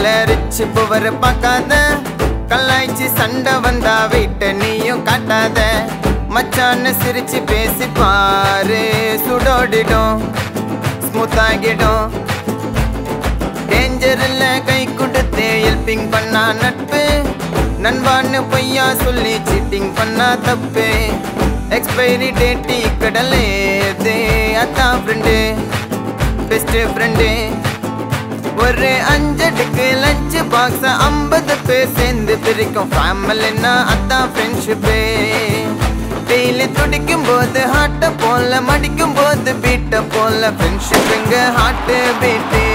லைஃப்ல rich poor பார்க்காத கலாய்ச்சி சண்டை வந்தா வீட்டை நீயும் காட்டாத மச்சான்னு சிரிச்சு பேசி பாரு சுடோடிடும் ஸ்மூத் ஆகிடும் டேஞ்சர்ல கை கொடுத்து ஹெல்பிங் பண்ணா நட்பு நண்பான்னு பொய்யா சொல்லி சீட்டிங் பண்ணா தப்பு எக்ஸ்பைரி டேட்டி கடலேதே அதான் ஃப்ரெண்டு பெஸ்ட் ஃப்ரெண்டு ஒரு 5 அடிக்கு லஞ்ச் பாக்ஸ் 50 பேர் சேர்ந்து பிரிக்கும் ஃபேமிலின்னா அதான் ஃப்ரெண்ட்ஷிப்பு டெய்லி துடிக்கும் போது ஹார்ட்டை போல மடிக்கும் போது பீட்டை போல ஃப்ரெண்ட்ஷிப்புங்க ஹார்ட்டு பீட்டு